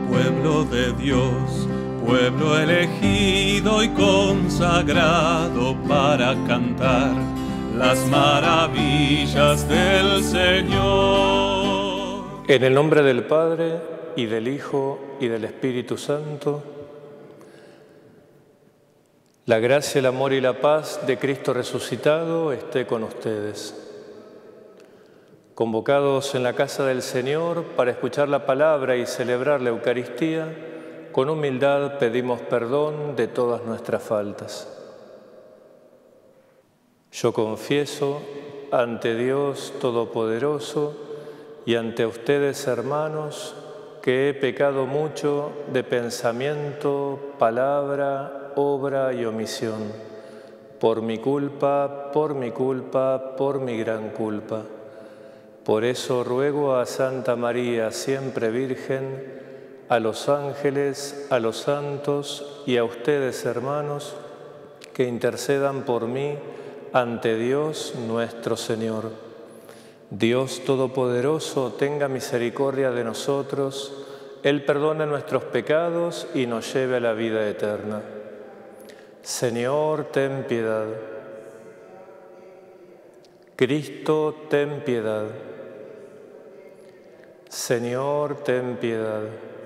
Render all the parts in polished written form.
pueblo de Dios, pueblo elegido y consagrado para cantar las maravillas del Señor. En el nombre del Padre, y del Hijo, y del Espíritu Santo, la gracia, el amor y la paz de Cristo resucitado esté con ustedes. Convocados en la casa del Señor para escuchar la palabra y celebrar la Eucaristía, con humildad pedimos perdón de todas nuestras faltas. Yo confieso ante Dios Todopoderoso y ante ustedes, hermanos, que he pecado mucho de pensamiento, palabra, obra y omisión, por mi culpa, por mi gran culpa. Por eso ruego a Santa María, siempre Virgen, a los ángeles, a los santos y a ustedes, hermanos, que intercedan por mí ante Dios nuestro Señor. Dios Todopoderoso, tenga misericordia de nosotros, Él perdone nuestros pecados y nos lleve a la vida eterna. Señor, ten piedad. Cristo, ten piedad. Señor, ten piedad.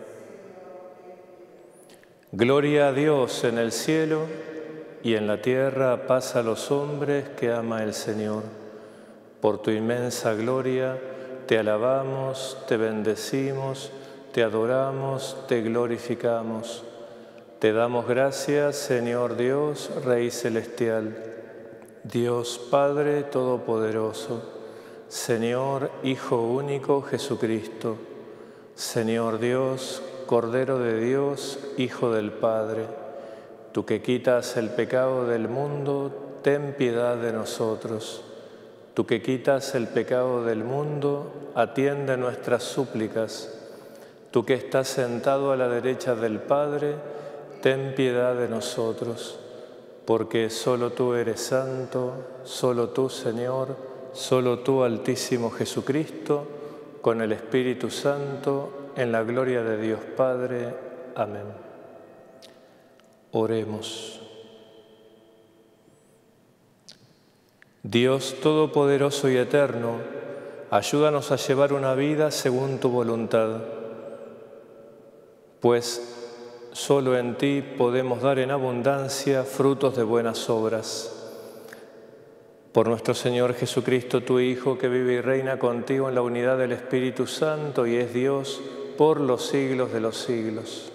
Gloria a Dios en el cielo y en la tierra paz a los hombres que ama el Señor. Por tu inmensa gloria te alabamos, te bendecimos, te adoramos, te glorificamos. Te damos gracias, Señor Dios, Rey Celestial, Dios Padre Todopoderoso, Señor Hijo único Jesucristo, Señor Dios, Cordero de Dios, Hijo del Padre. Tú que quitas el pecado del mundo, ten piedad de nosotros. Tú que quitas el pecado del mundo, atiende nuestras súplicas. Tú que estás sentado a la derecha del Padre, ten piedad de nosotros, porque solo tú eres santo, solo tú, Señor, solo tú, Altísimo Jesucristo, con el Espíritu Santo, en la gloria de Dios Padre. Amén. Oremos. Dios Todopoderoso y Eterno, ayúdanos a llevar una vida según tu voluntad, pues solo en ti podemos dar en abundancia frutos de buenas obras. Por nuestro Señor Jesucristo, tu Hijo, que vive y reina contigo en la unidad del Espíritu Santo y es Dios por los siglos de los siglos.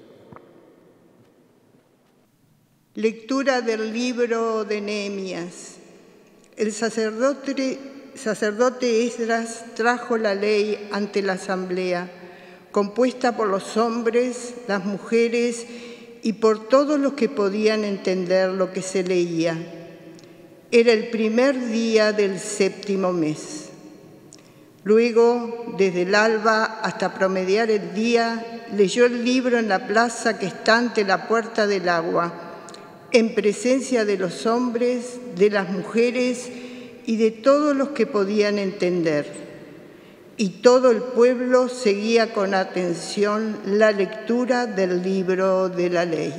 Lectura del libro de Nehemías. El sacerdote Esdras trajo la ley ante la asamblea, compuesta por los hombres, las mujeres y por todos los que podían entender lo que se leía. Era el primer día del 7º mes. Luego, desde el alba hasta promediar el día, leyó el libro en la plaza que está ante la puerta del agua, en presencia de los hombres, de las mujeres y de todos los que podían entender. Y todo el pueblo seguía con atención la lectura del libro de la ley.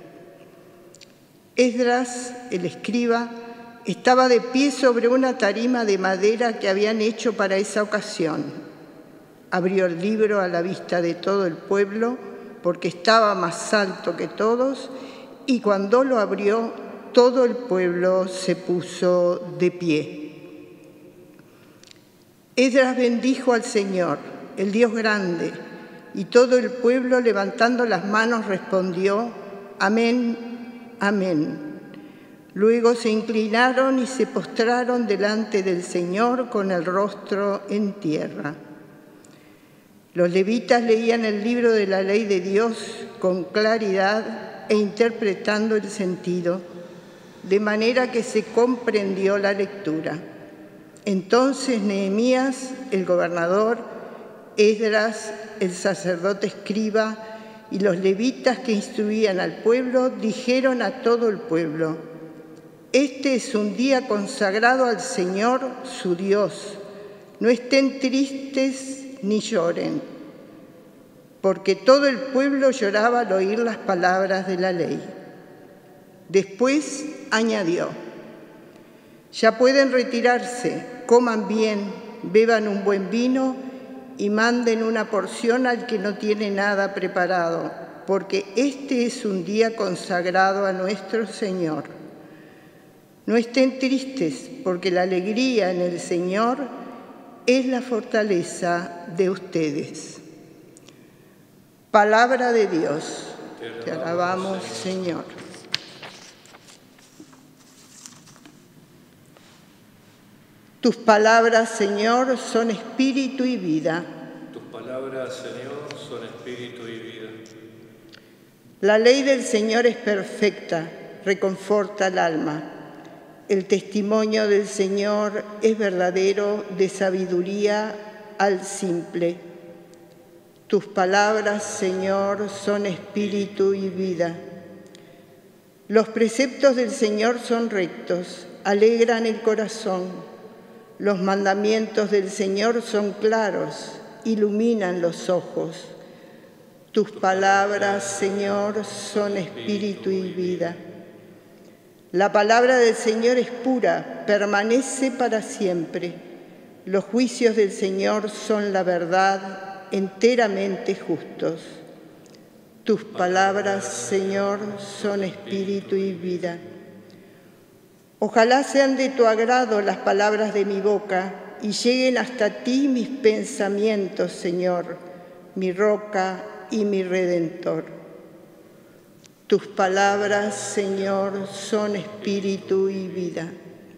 Esdras, el escriba, estaba de pie sobre una tarima de madera que habían hecho para esa ocasión. Abrió el libro a la vista de todo el pueblo, porque estaba más alto que todos, y cuando lo abrió, todo el pueblo se puso de pie. Esdras bendijo al Señor, el Dios grande, y todo el pueblo, levantando las manos, respondió: Amén, amén. Luego se inclinaron y se postraron delante del Señor con el rostro en tierra. Los levitas leían el libro de la ley de Dios con claridad e interpretando el sentido, de manera que se comprendió la lectura. Entonces Nehemías, el gobernador, Esdras, el sacerdote escriba, y los levitas que instruían al pueblo dijeron a todo el pueblo: Este es un día consagrado al Señor, su Dios. No estén tristes ni lloren. porque todo el pueblo lloraba al oír las palabras de la ley. Después añadió: ya pueden retirarse, coman bien, beban un buen vino y manden una porción al que no tiene nada preparado, porque este es un día consagrado a nuestro Señor. No estén tristes, porque la alegría en el Señor es la fortaleza de ustedes. Palabra de Dios. Te alabamos, Señor. Tus palabras, Señor, son espíritu y vida. Tus palabras, Señor, son espíritu y vida. La ley del Señor es perfecta, reconforta el alma. El testimonio del Señor es verdadero, de sabiduría al simple. Tus palabras, Señor, son espíritu y vida. Los preceptos del Señor son rectos, alegran el corazón. Los mandamientos del Señor son claros, iluminan los ojos. Tus palabras, Señor, son espíritu y vida. La palabra del Señor es pura, permanece para siempre. Los juicios del Señor son la verdad, enteramente justos. Tus palabras, Señor, son espíritu y vida. Ojalá sean de tu agrado las palabras de mi boca y lleguen hasta ti mis pensamientos, Señor, mi roca y mi redentor. Tus palabras, Señor, son espíritu y vida.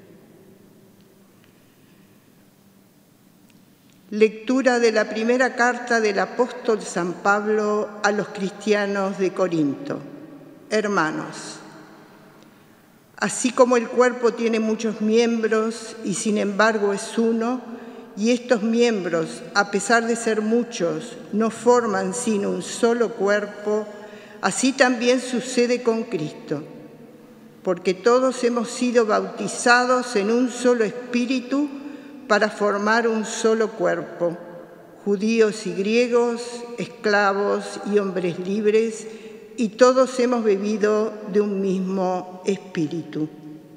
Lectura de la primera carta del apóstol San Pablo a los cristianos de Corinto. Hermanos, así como el cuerpo tiene muchos miembros y sin embargo es uno, y estos miembros, a pesar de ser muchos, no forman sino un solo cuerpo, así también sucede con Cristo, porque todos hemos sido bautizados en un solo espíritu para formar un solo cuerpo, judíos y griegos, esclavos y hombres libres, y todos hemos bebido de un mismo espíritu.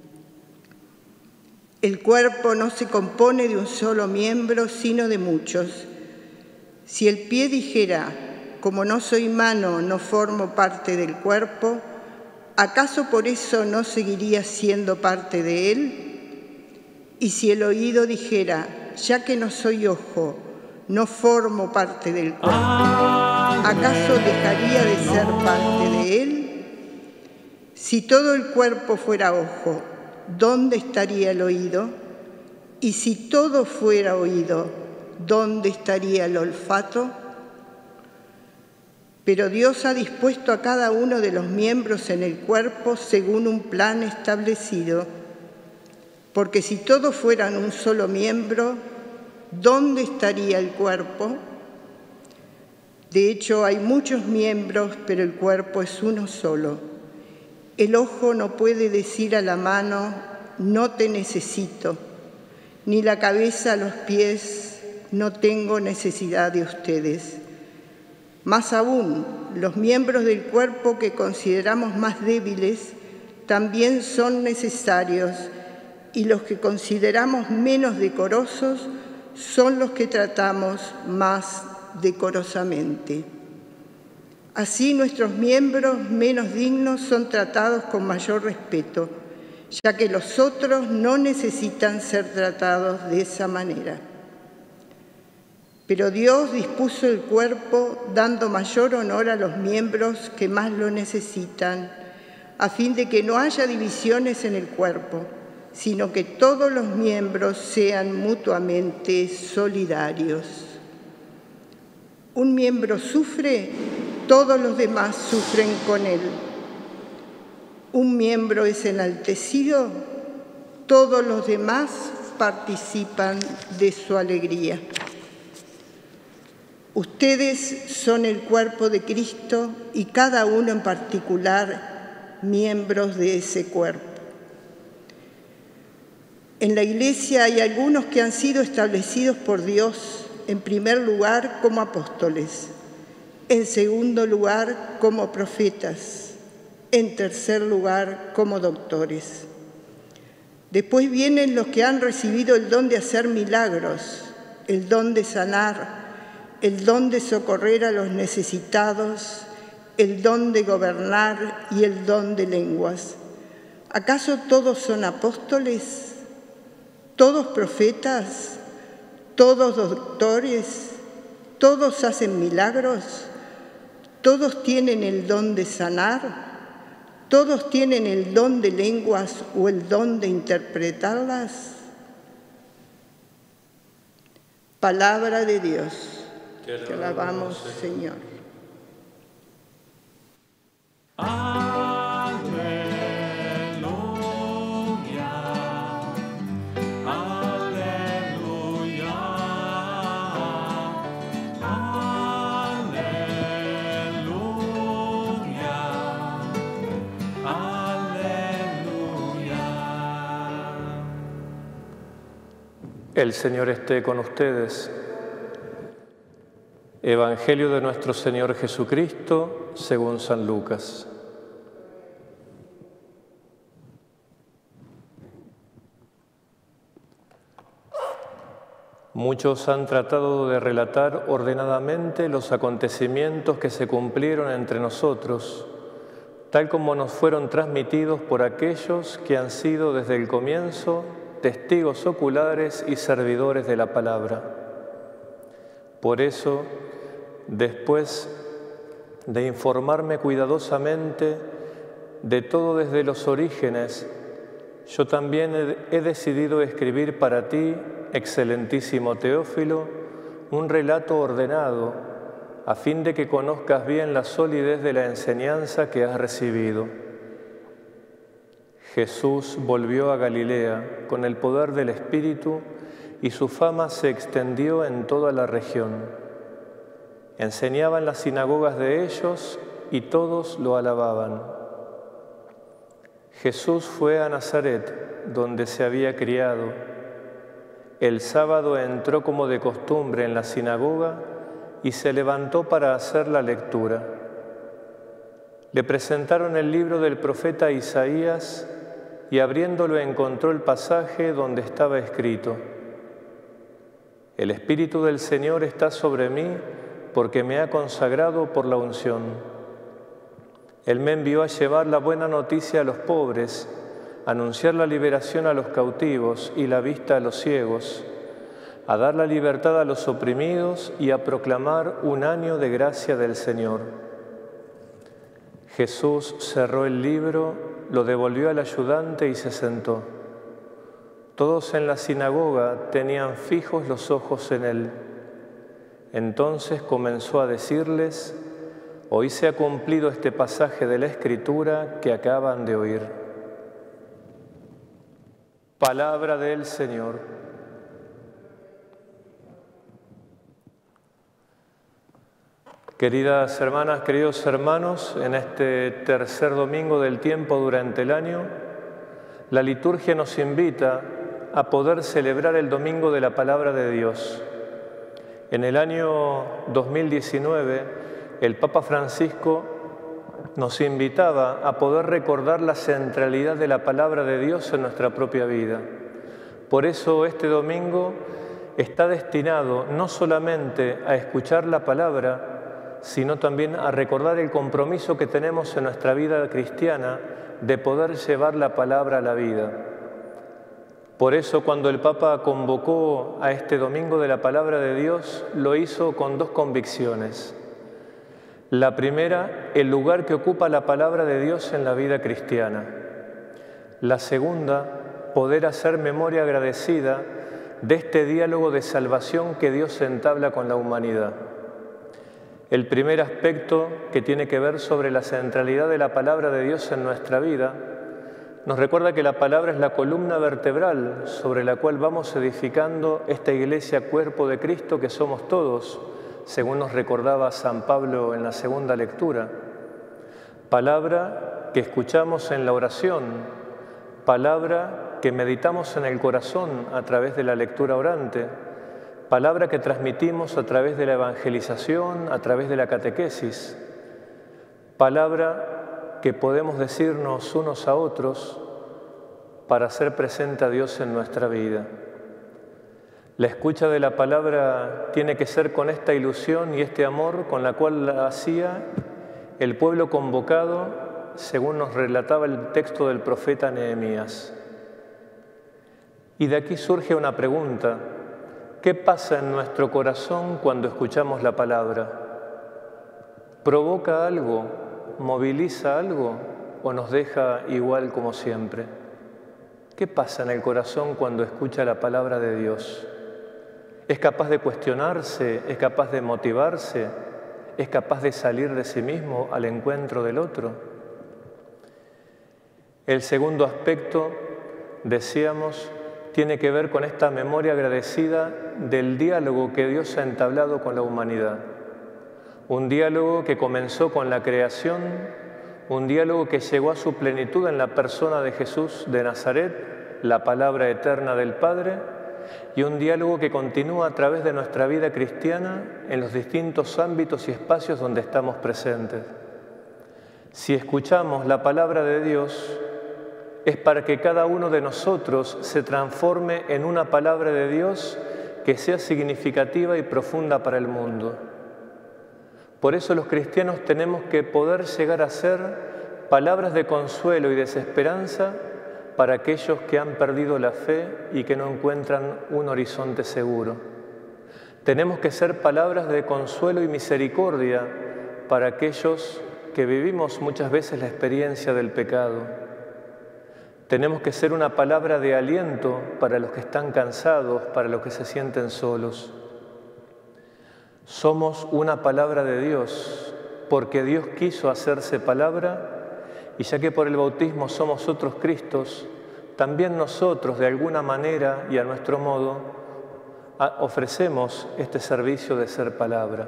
El cuerpo no se compone de un solo miembro, sino de muchos. Si el pie dijera: como no soy mano, no formo parte del cuerpo, ¿acaso por eso no seguiría siendo parte de él? Y si el oído dijera: ya que no soy ojo, no formo parte del cuerpo, ¿acaso dejaría de ser parte de él? Si todo el cuerpo fuera ojo, ¿dónde estaría el oído? Y si todo fuera oído, ¿dónde estaría el olfato? Pero Dios ha dispuesto a cada uno de los miembros en el cuerpo según un plan establecido. Porque si todos fueran un solo miembro, ¿dónde estaría el cuerpo? De hecho, hay muchos miembros, pero el cuerpo es uno solo. El ojo no puede decir a la mano: no te necesito, ni la cabeza a los pies: no tengo necesidad de ustedes. Más aún, los miembros del cuerpo que consideramos más débiles también son necesarios, y los que consideramos menos decorosos son los que tratamos más decorosamente. Así, nuestros miembros menos dignos son tratados con mayor respeto, ya que los otros no necesitan ser tratados de esa manera. Pero Dios dispuso el cuerpo dando mayor honor a los miembros que más lo necesitan, a fin de que no haya divisiones en el cuerpo, sino que todos los miembros sean mutuamente solidarios. Un miembro sufre, todos los demás sufren con él. Un miembro es enaltecido, todos los demás participan de su alegría. Ustedes son el cuerpo de Cristo y cada uno en particular miembros de ese cuerpo. En la Iglesia hay algunos que han sido establecidos por Dios, en primer lugar como apóstoles, En segundo lugar, como profetas. En tercer lugar, como doctores. Después vienen los que han recibido el don de hacer milagros, el don de sanar, el don de socorrer a los necesitados, el don de gobernar y el don de lenguas. ¿Acaso todos son apóstoles? ¿Todos profetas? ¿Todos doctores? ¿Todos hacen milagros? ¿Todos tienen el don de sanar? ¿Todos tienen el don de lenguas o el don de interpretarlas? Palabra de Dios. Te alabamos, Señor. El Señor esté con ustedes. Evangelio de nuestro Señor Jesucristo según San Lucas. Muchos han tratado de relatar ordenadamente los acontecimientos que se cumplieron entre nosotros, tal como nos fueron transmitidos por aquellos que han sido desde el comienzo testigos oculares y servidores de la palabra. Por eso, después de informarme cuidadosamente de todo desde los orígenes, yo también he decidido escribir para ti, excelentísimo Teófilo, un relato ordenado, a fin de que conozcas bien la solidez de la enseñanza que has recibido. Jesús volvió a Galilea con el poder del Espíritu y su fama se extendió en toda la región. Enseñaba en las sinagogas de ellos y todos lo alababan. Jesús fue a Nazaret, donde se había criado. El sábado entró como de costumbre en la sinagoga y se levantó para hacer la lectura. Le presentaron el libro del profeta Isaías y abriéndolo encontró el pasaje donde estaba escrito: El Espíritu del Señor está sobre mí porque me ha consagrado por la unción. Él me envió a llevar la buena noticia a los pobres, a anunciar la liberación a los cautivos y la vista a los ciegos, a dar la libertad a los oprimidos y a proclamar un año de gracia del Señor. Jesús cerró el libro, lo devolvió al ayudante y se sentó. Todos en la sinagoga tenían fijos los ojos en él. Entonces comenzó a decirles: Hoy se ha cumplido este pasaje de la Escritura que acaban de oír. Palabra del Señor. Queridas hermanas, queridos hermanos, en este tercer domingo del tiempo durante el año, la liturgia nos invita a poder celebrar el Domingo de la Palabra de Dios. En el año 2019, el Papa Francisco nos invitaba a poder recordar la centralidad de la Palabra de Dios en nuestra propia vida. Por eso este domingo está destinado no solamente a escuchar la palabra, sino también a recordar el compromiso que tenemos en nuestra vida cristiana de poder llevar la palabra a la vida. Por eso, cuando el Papa convocó a este Domingo de la Palabra de Dios, lo hizo con dos convicciones. La primera, el lugar que ocupa la palabra de Dios en la vida cristiana. La segunda, poder hacer memoria agradecida de este diálogo de salvación que Dios entabla con la humanidad. El primer aspecto, que tiene que ver sobre la centralidad de la palabra de Dios en nuestra vida, nos recuerda que la palabra es la columna vertebral sobre la cual vamos edificando esta iglesia, cuerpo de Cristo, que somos todos, según nos recordaba San Pablo en la segunda lectura. Palabra que escuchamos en la oración, palabra que meditamos en el corazón a través de la lectura orante, palabra que transmitimos a través de la evangelización, a través de la catequesis, palabra que podemos decirnos unos a otros para hacer presente a Dios en nuestra vida. La escucha de la palabra tiene que ser con esta ilusión y este amor con la cual la hacía el pueblo convocado, según nos relataba el texto del profeta Nehemías. Y de aquí surge una pregunta: ¿qué pasa en nuestro corazón cuando escuchamos la palabra? ¿Provoca algo? ¿Moviliza algo? ¿O nos deja igual como siempre? ¿Qué pasa en el corazón cuando escucha la palabra de Dios? ¿Es capaz de cuestionarse? ¿Es capaz de motivarse? ¿Es capaz de salir de sí mismo al encuentro del otro? El segundo aspecto, decíamos, tiene que ver con esta memoria agradecida del diálogo que Dios ha entablado con la humanidad. Un diálogo que comenzó con la creación, un diálogo que llegó a su plenitud en la persona de Jesús de Nazaret, la palabra eterna del Padre, y un diálogo que continúa a través de nuestra vida cristiana en los distintos ámbitos y espacios donde estamos presentes. Si escuchamos la palabra de Dios, es para que cada uno de nosotros se transforme en una palabra de Dios que sea significativa y profunda para el mundo. Por eso los cristianos tenemos que poder llegar a ser palabras de consuelo y desesperanza para aquellos que han perdido la fe y que no encuentran un horizonte seguro. Tenemos que ser palabras de consuelo y misericordia para aquellos que vivimos muchas veces la experiencia del pecado. Tenemos que ser una palabra de aliento para los que están cansados, para los que se sienten solos. Somos una palabra de Dios, porque Dios quiso hacerse palabra, y ya que por el bautismo somos otros Cristos, también nosotros, de alguna manera y a nuestro modo, ofrecemos este servicio de ser palabra.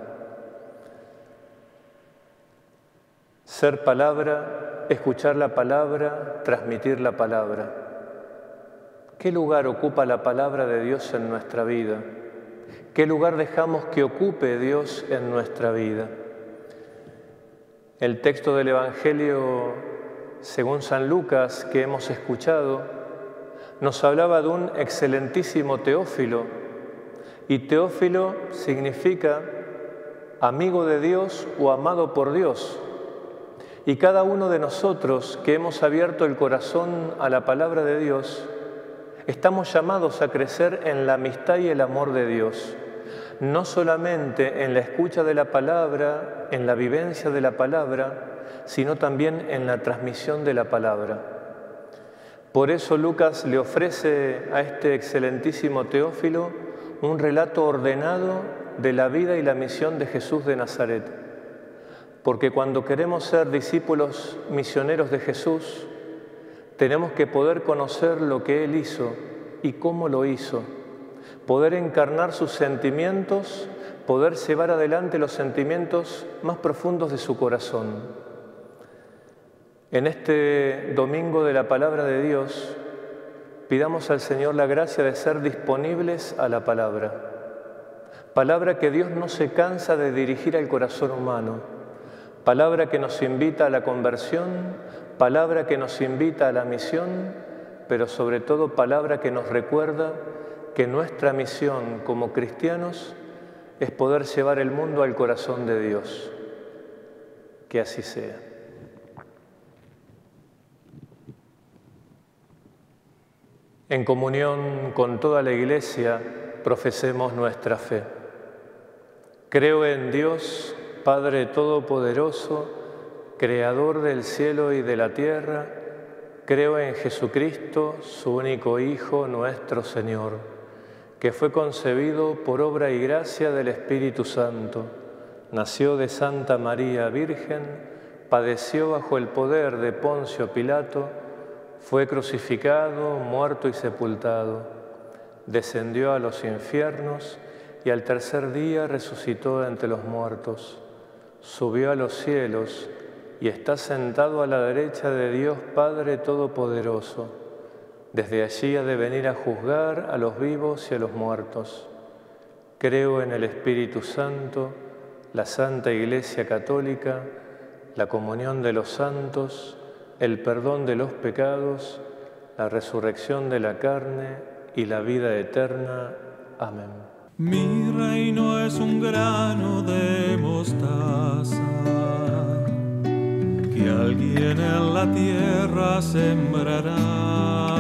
Ser palabra, escuchar la palabra, transmitir la palabra. ¿Qué lugar ocupa la palabra de Dios en nuestra vida? ¿Qué lugar dejamos que ocupe Dios en nuestra vida? El texto del Evangelio, según San Lucas, que hemos escuchado, nos hablaba de un excelentísimo Teófilo. Y Teófilo significa amigo de Dios o amado por Dios. Y cada uno de nosotros que hemos abierto el corazón a la palabra de Dios, estamos llamados a crecer en la amistad y el amor de Dios, no solamente en la escucha de la palabra, en la vivencia de la palabra, sino también en la transmisión de la palabra. Por eso Lucas le ofrece a este excelentísimo Teófilo un relato ordenado de la vida y la misión de Jesús de Nazaret. Porque cuando queremos ser discípulos misioneros de Jesús, tenemos que poder conocer lo que Él hizo y cómo lo hizo, poder encarnar sus sentimientos, poder llevar adelante los sentimientos más profundos de su corazón. En este domingo de la Palabra de Dios, pidamos al Señor la gracia de ser disponibles a la palabra. Palabra que Dios no se cansa de dirigir al corazón humano. Palabra que nos invita a la conversión, palabra que nos invita a la misión, pero sobre todo palabra que nos recuerda que nuestra misión como cristianos es poder llevar el mundo al corazón de Dios. Que así sea. En comunión con toda la Iglesia, profesemos nuestra fe. Creo en Dios, Padre Todopoderoso, Creador del cielo y de la tierra. Creo en Jesucristo, su único Hijo, nuestro Señor, que fue concebido por obra y gracia del Espíritu Santo. Nació de Santa María Virgen, padeció bajo el poder de Poncio Pilato, fue crucificado, muerto y sepultado, descendió a los infiernos y al tercer día resucitó entre los muertos, subió a los cielos y está sentado a la derecha de Dios Padre Todopoderoso. Desde allí ha de venir a juzgar a los vivos y a los muertos. Creo en el Espíritu Santo, la Santa Iglesia Católica, la comunión de los santos, el perdón de los pecados, la resurrección de la carne y la vida eterna. Amén. Mi reino es un grano de mostaza que alguien en la tierra sembrará,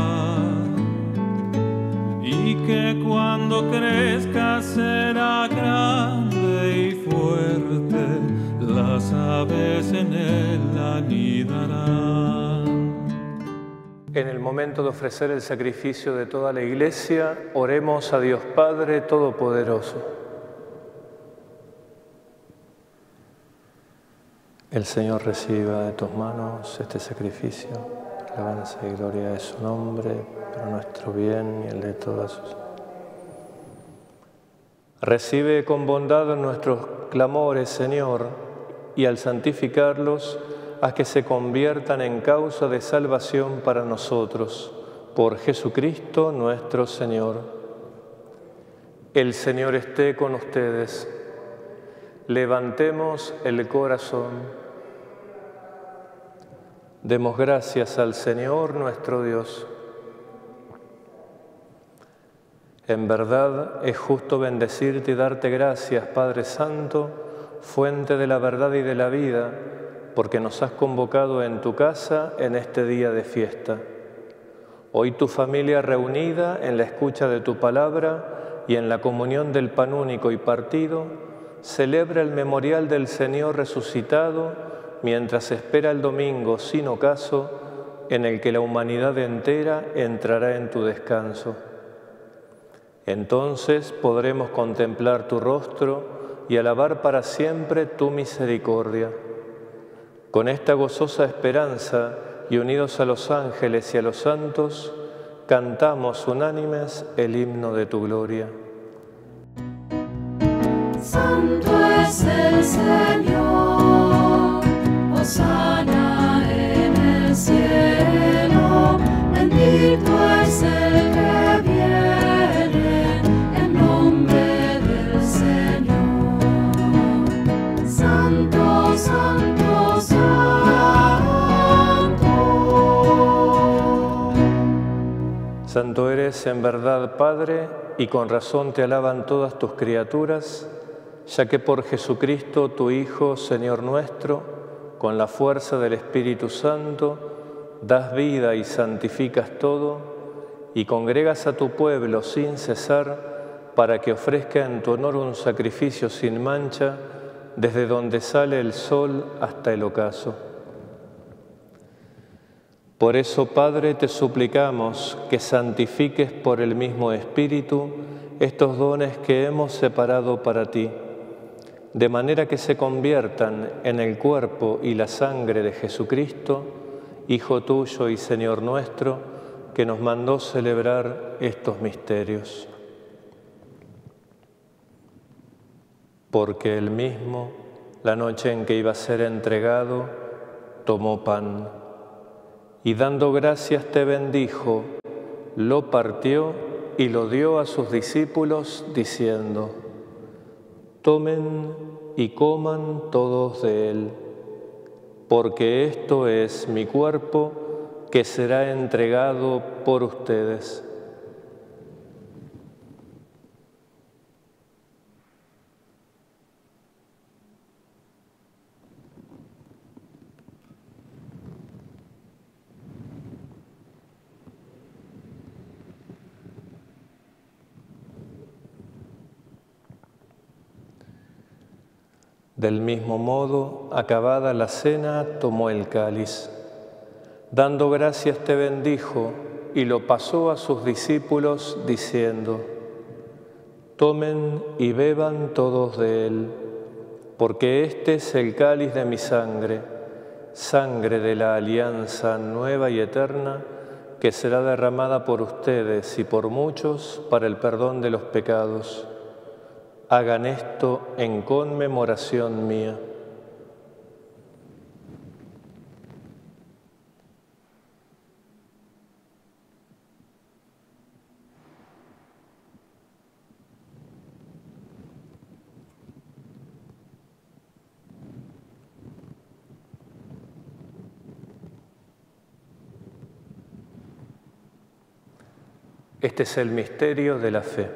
y que cuando crezca será grande y fuerte, las aves en él anidarán. En el momento de ofrecer el sacrificio de toda la Iglesia, oremos a Dios Padre Todopoderoso. El Señor reciba de tus manos este sacrificio, alabanza y gloria de su nombre, para nuestro bien y el de todas sus. Recibe con bondad nuestros clamores, Señor, y al santificarlos, haz que se conviertan en causa de salvación para nosotros, por Jesucristo nuestro Señor. El Señor esté con ustedes. Levantemos el corazón. Demos gracias al Señor nuestro Dios. En verdad es justo bendecirte y darte gracias, Padre Santo, fuente de la verdad y de la vida, porque nos has convocado en tu casa en este día de fiesta. Hoy tu familia reunida en la escucha de tu palabra y en la comunión del pan único y partido, celebra el memorial del Señor resucitado mientras espera el domingo sin ocaso en el que la humanidad entera entrará en tu descanso. Entonces podremos contemplar tu rostro y alabar para siempre tu misericordia. Con esta gozosa esperanza y unidos a los ángeles y a los santos, cantamos unánimes el himno de tu gloria. Santo es el Señor, hosana en el cielo, bendito es el que viene en nombre del Señor. Santo, santo, santo. Santo eres en verdad, Padre, y con razón te alaban todas tus criaturas, ya que por Jesucristo, tu Hijo, Señor nuestro, con la fuerza del Espíritu Santo, das vida y santificas todo, y congregas a tu pueblo sin cesar, para que ofrezca en tu honor un sacrificio sin mancha, desde donde sale el sol hasta el ocaso. Por eso, Padre, te suplicamos que santifiques por el mismo Espíritu estos dones que hemos separado para ti, de manera que se conviertan en el cuerpo y la sangre de Jesucristo, Hijo tuyo y Señor nuestro, que nos mandó celebrar estos misterios. Porque él mismo, la noche en que iba a ser entregado, tomó pan y dando gracias te bendijo, lo partió y lo dio a sus discípulos diciendo: tomen y coman todos de él, porque esto es mi cuerpo que será entregado por ustedes. Del mismo modo, acabada la cena, tomó el cáliz. Dando gracias te bendijo y lo pasó a sus discípulos diciendo: tomen y beban todos de él, porque este es el cáliz de mi sangre, sangre de la alianza nueva y eterna, que será derramada por ustedes y por muchos para el perdón de los pecados. Hagan esto en conmemoración mía. Este es el misterio de la fe.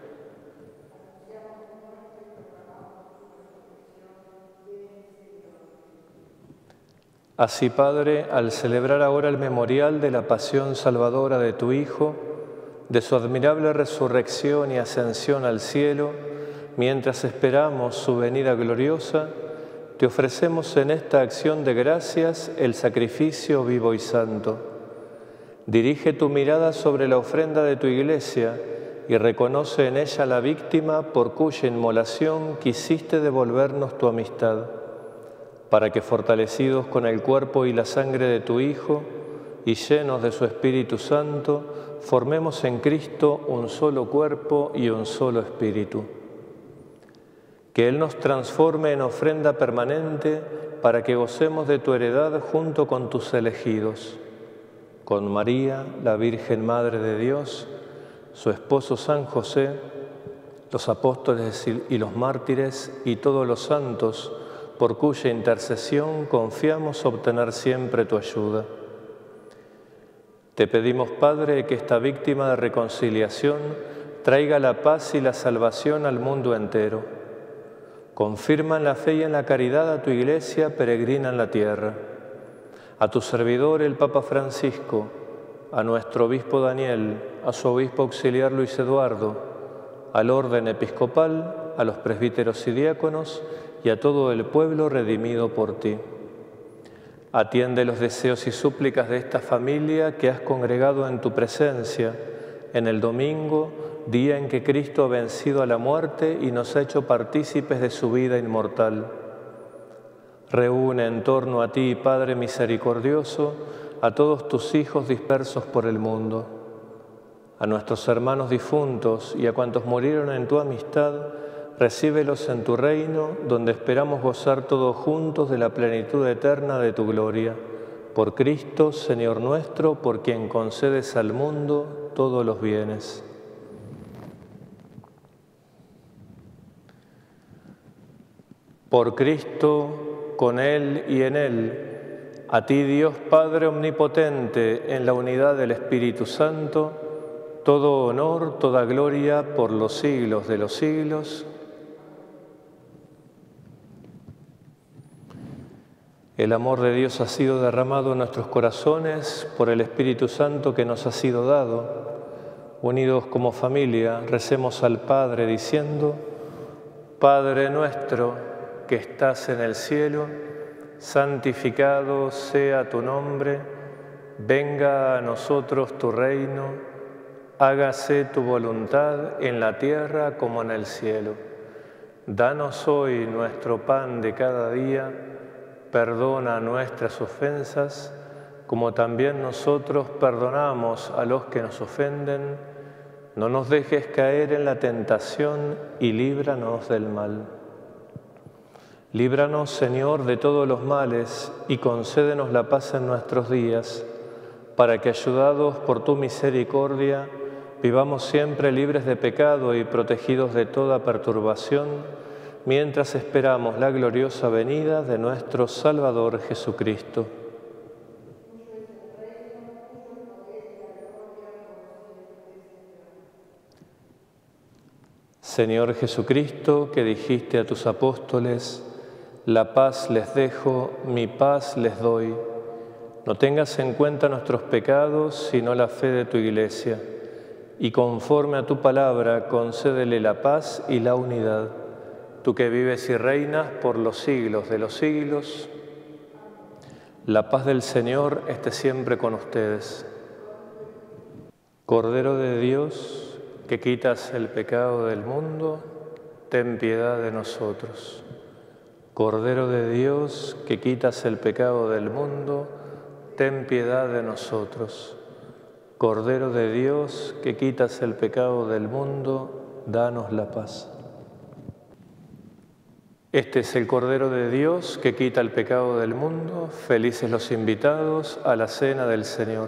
Así, Padre, al celebrar ahora el memorial de la pasión salvadora de tu Hijo, de su admirable resurrección y ascensión al cielo, mientras esperamos su venida gloriosa, te ofrecemos en esta acción de gracias el sacrificio vivo y santo. Dirige tu mirada sobre la ofrenda de tu Iglesia y reconoce en ella la víctima por cuya inmolación quisiste devolvernos tu amistad, para que fortalecidos con el cuerpo y la sangre de tu Hijo y llenos de su Espíritu Santo, formemos en Cristo un solo cuerpo y un solo espíritu. Que Él nos transforme en ofrenda permanente para que gocemos de tu heredad junto con tus elegidos, con María, la Virgen Madre de Dios, su esposo San José, los apóstoles y los mártires y todos los santos, por cuya intercesión confiamos obtener siempre tu ayuda. Te pedimos, Padre, que esta víctima de reconciliación traiga la paz y la salvación al mundo entero. Confirma en la fe y en la caridad a tu Iglesia peregrina en la tierra, a tu servidor el Papa Francisco, a nuestro obispo Daniel, a su obispo auxiliar Luis Eduardo, al orden episcopal, a los presbíteros y diáconos y a todo el pueblo redimido por ti. Atiende los deseos y súplicas de esta familia que has congregado en tu presencia en el domingo, día en que Cristo ha vencido a la muerte y nos ha hecho partícipes de su vida inmortal. Reúne en torno a ti, Padre misericordioso, a todos tus hijos dispersos por el mundo, a nuestros hermanos difuntos y a cuantos murieron en tu amistad. Recíbelos en tu reino, donde esperamos gozar todos juntos de la plenitud eterna de tu gloria. Por Cristo, Señor nuestro, por quien concedes al mundo todos los bienes. Por Cristo, con Él y en Él, a ti Dios Padre Omnipotente, en la unidad del Espíritu Santo, todo honor, toda gloria por los siglos de los siglos. El amor de Dios ha sido derramado en nuestros corazones por el Espíritu Santo que nos ha sido dado. Unidos como familia, recemos al Padre diciendo: Padre nuestro que estás en el cielo, santificado sea tu nombre, venga a nosotros tu reino, hágase tu voluntad en la tierra como en el cielo. Danos hoy nuestro pan de cada día. Perdona nuestras ofensas, como también nosotros perdonamos a los que nos ofenden. No nos dejes caer en la tentación y líbranos del mal. Líbranos, Señor, de todos los males y concédenos la paz en nuestros días, para que, ayudados por tu misericordia, vivamos siempre libres de pecado y protegidos de toda perturbación, mientras esperamos la gloriosa venida de nuestro Salvador Jesucristo. Señor Jesucristo, que dijiste a tus apóstoles: la paz les dejo, mi paz les doy. No tengas en cuenta nuestros pecados, sino la fe de tu Iglesia, y conforme a tu palabra concédele la paz y la unidad. Tú que vives y reinas por los siglos de los siglos, la paz del Señor esté siempre con ustedes. Cordero de Dios, que quitas el pecado del mundo, ten piedad de nosotros. Cordero de Dios, que quitas el pecado del mundo, ten piedad de nosotros. Cordero de Dios, que quitas el pecado del mundo, danos la paz. Este es el Cordero de Dios que quita el pecado del mundo. Felices los invitados a la cena del Señor.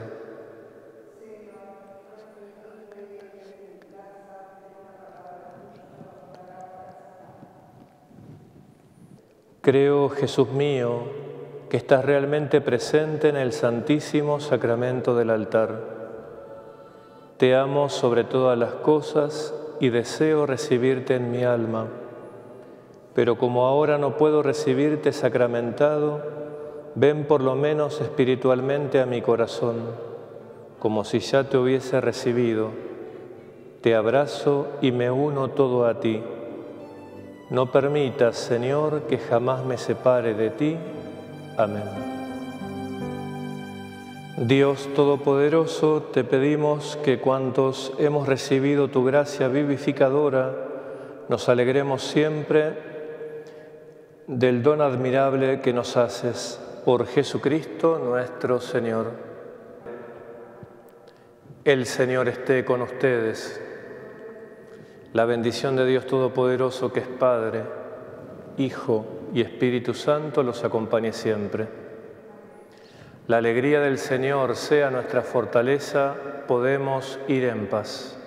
Creo, Jesús mío, que estás realmente presente en el Santísimo Sacramento del altar. Te amo sobre todas las cosas y deseo recibirte en mi alma. Pero como ahora no puedo recibirte sacramentado, ven por lo menos espiritualmente a mi corazón, como si ya te hubiese recibido. Te abrazo y me uno todo a ti. No permitas, Señor, que jamás me separe de ti. Amén. Dios Todopoderoso, te pedimos que cuantos hemos recibido tu gracia vivificadora, nos alegremos siempre del don admirable que nos haces, por Jesucristo nuestro Señor. El Señor esté con ustedes. La bendición de Dios Todopoderoso, que es Padre, Hijo y Espíritu Santo, los acompañe siempre. La alegría del Señor sea nuestra fortaleza, podemos ir en paz.